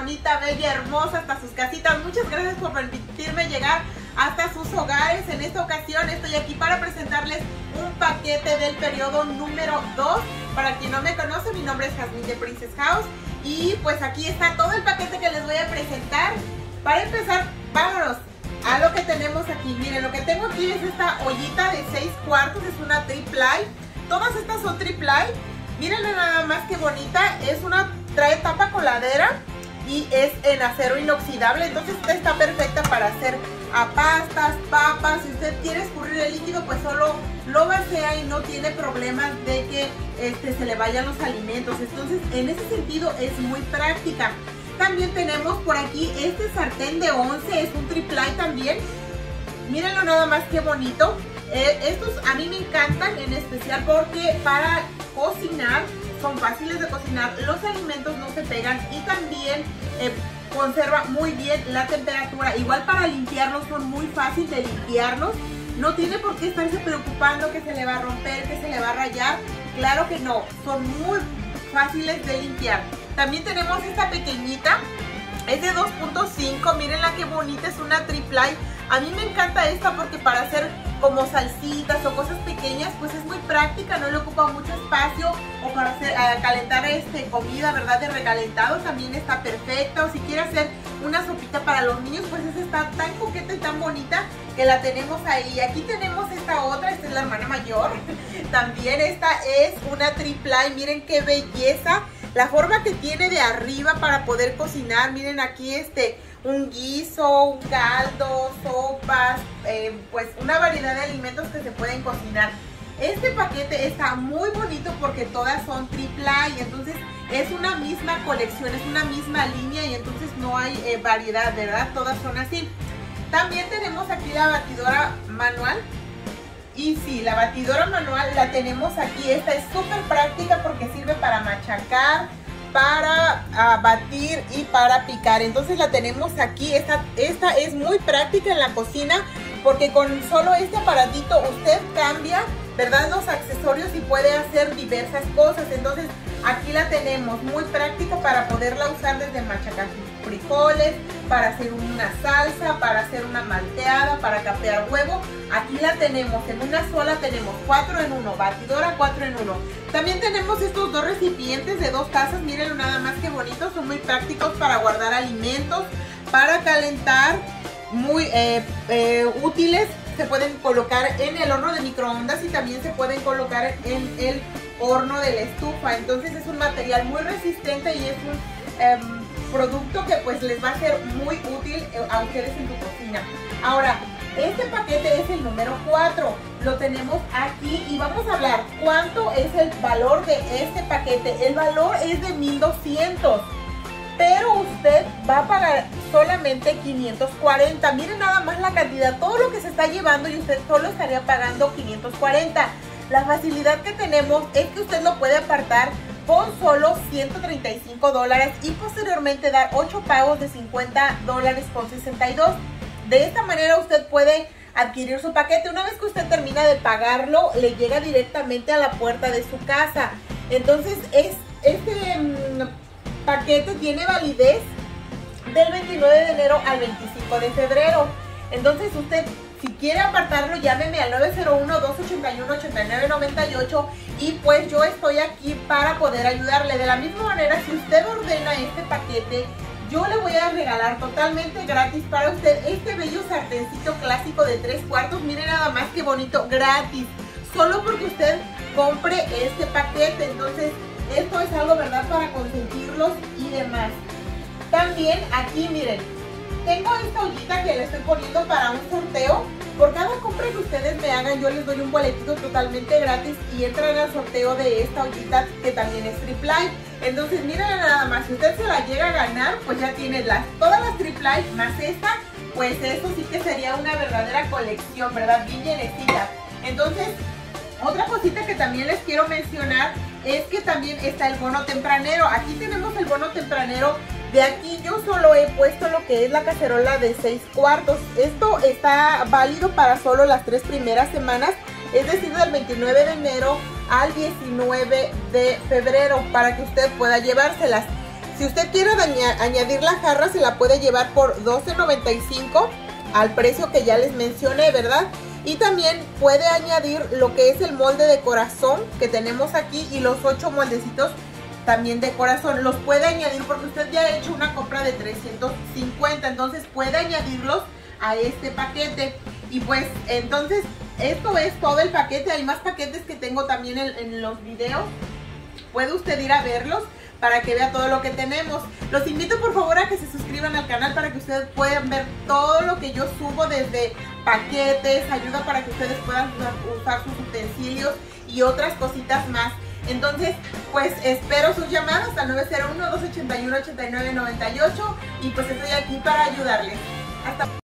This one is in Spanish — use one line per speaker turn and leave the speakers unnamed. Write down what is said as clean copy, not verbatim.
bonita, bella, hermosa, hasta sus casitas. Muchas gracias por permitirme llegar hasta sus hogares. En esta ocasión estoy aquí para presentarles un paquete del periodo número 2. Para quien no me conoce, mi nombre es Jazmín de Princess House. Y pues aquí está todo el paquete que les voy a presentar. Para empezar, vámonos a lo que tenemos aquí. Miren, lo que tengo aquí es esta ollita de 6 cuartos, es una tri-ply. Todas estas son tri-ply. Mírenle nada más que bonita, trae tapa coladera y es en acero inoxidable, entonces esta está perfecta para hacer pastas, papas. Si usted quiere escurrir el líquido, pues solo lo vacía y no tiene problemas de que se le vayan los alimentos. Entonces en ese sentido es muy práctica. También tenemos por aquí este sartén de 11, es un tri-ply también. Mírenlo nada más que bonito. Estos a mí me encantan, en especial porque para cocinar son fáciles de cocinar, los alimentos no se pegan y también conserva muy bien la temperatura. Igual para limpiarlos son muy fáciles de limpiarlos, no tiene por qué estarse preocupando que se le va a romper, que se le va a rayar. Claro que no, son muy fáciles de limpiar. También tenemos esta pequeñita, es de 2.5, mírenla qué bonita, es una tri-ply. A mí me encanta esta porque para hacer como salsitas o cosas pequeñas, pues es muy práctica, no le ocupa mucho espacio. O para calentar comida, ¿verdad? De recalentado también está perfecta. O si quiere hacer una sopita para los niños, pues esa está tan coqueta y tan bonita que la tenemos ahí. Aquí tenemos esta otra, esta es la hermana mayor. También esta es una tri-ply, miren qué belleza. La forma que tiene de arriba para poder cocinar, miren aquí un guiso, un caldo, sopas, pues una variedad de alimentos que se pueden cocinar. Este paquete está muy bonito porque todas son tri-ply, entonces es una misma colección, es una misma línea y entonces no hay variedad, ¿verdad? Todas son así. También tenemos aquí la batidora manual. Y sí, la batidora manual la tenemos aquí. Esta es súper práctica porque sirve para machacar, para batir y para picar. Entonces la tenemos aquí. Esta es muy práctica en la cocina porque con solo este aparatito usted cambia, ¿verdad?, los accesorios y puede hacer diversas cosas. Entonces aquí la tenemos muy práctica para poderla usar desde machacar sus frijoles, para hacer una salsa, para hacer una malteada, para capear huevo. Aquí la tenemos, en una sola tenemos 4 en 1, batidora 4 en 1. También tenemos estos dos recipientes de 2 tazas, mírenlo nada más que bonitos, son muy prácticos para guardar alimentos, para calentar, muy útiles. Se pueden colocar en el horno de microondas y también se pueden colocar en el horno de la estufa. Entonces es un material muy resistente y es un producto que pues les va a ser muy útil a ustedes en tu cocina. Ahora, este paquete es el número 4, lo tenemos aquí y vamos a hablar cuánto es el valor de este paquete. El valor es de 1,200, pero usted va a pagar solamente 540. Miren nada más la cantidad, todo lo que se está llevando y usted solo estaría pagando 540. La facilidad que tenemos es que usted lo puede apartar con solo $135 y posteriormente dar 8 pagos de $50.62. De esta manera usted puede adquirir su paquete. Una vez que usted termina de pagarlo, le llega directamente a la puerta de su casa. Entonces este paquete tiene validez del 29 de enero al 25 de febrero. Entonces usted, si quiere apartarlo, llámeme al 901-281-8998 y pues yo estoy aquí para poder ayudarle. De la misma manera, si usted ordena este paquete, yo le voy a regalar totalmente gratis para usted este bello sartencito clásico de 3 cuartos. Miren nada más que bonito, gratis, solo porque usted compre este paquete. Entonces esto es algo, ¿verdad?, para consentirlos y demás. También aquí miren, tengo esta ollita que le estoy poniendo para un sorteo. Por cada compra que ustedes me hagan, yo les doy un boletito totalmente gratis y entran al sorteo de esta ollita que también es tri-ply. Entonces miren nada más, si usted se la llega a ganar, pues ya tiene todas las tri-ply más esta, pues eso sí que sería una verdadera colección, ¿verdad? Bien llenecita. Entonces, otra cosita que también les quiero mencionar es que también está el bono tempranero. Aquí tenemos el bono tempranero. De aquí yo solo he puesto lo que es la cacerola de 6 cuartos. Esto está válido para solo las 3 primeras semanas, es decir, del 29 de enero al 19 de febrero, para que usted pueda llevárselas. Si usted quiere añadir la jarra, se la puede llevar por $12.95 al precio que ya les mencioné, ¿verdad? Y también puede añadir lo que es el molde de corazón que tenemos aquí y los 8 moldecitos también de corazón. Los puede añadir porque usted ya ha hecho una compra de 350, entonces puede añadirlos a este paquete. Y pues entonces esto es todo el paquete. Hay más paquetes que tengo también en los videos. Puede usted ir a verlos para que vea todo lo que tenemos. Los invito por favor a que se suscriban al canal para que ustedes puedan ver todo lo que yo subo, desde paquetes, ayuda para que ustedes puedan usar sus utensilios y otras cositas más. Entonces, pues espero sus llamadas al 901-281-8998 y pues estoy aquí para ayudarles. Hasta